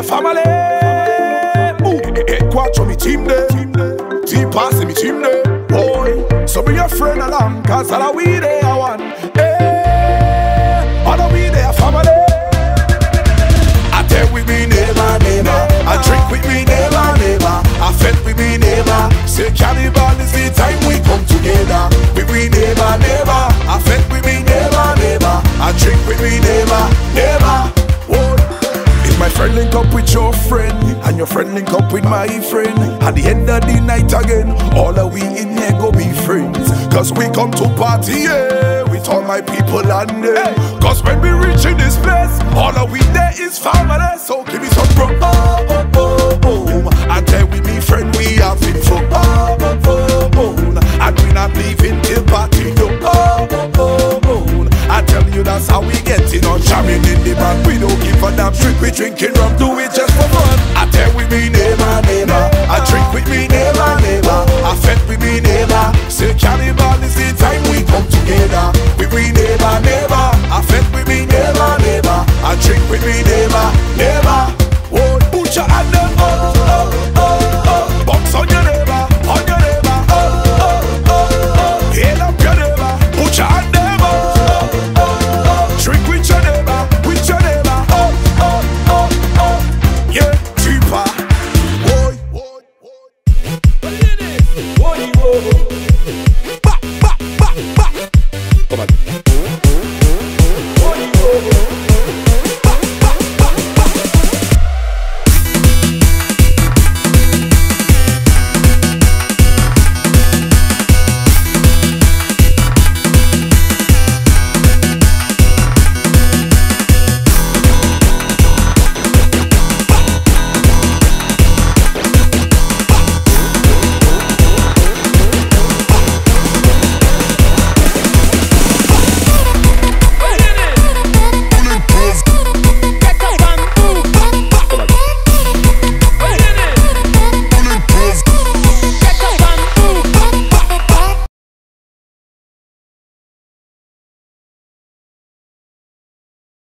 family. Quattro me team there, T-pass me team there. Boy, so bring your friend along, cause all we there one. All we there family. I tell with me neighbor, neighbor. I drink with me neighbor, neighbor. I fed with me neighbor. Say carnival is the time we come together. With me neighbor, neighbor. I fed with me neighbor, neighbor. I drink with me neighbor, neighbor. Whoa. If my friend link up with your friend, and your friend link up with my friend, at the end of the night again, all of we in here go be friends. Cause we come to party, yeah, with all my people and them. Cause when we reach in this place, all of we there is family. So give me some bro, and tell with me friend we having fun, and we not leaving till party done. I tell you that's how we getting on, jamming in the band. We don't give a damn, drink, we drinking rum, do it just for fun.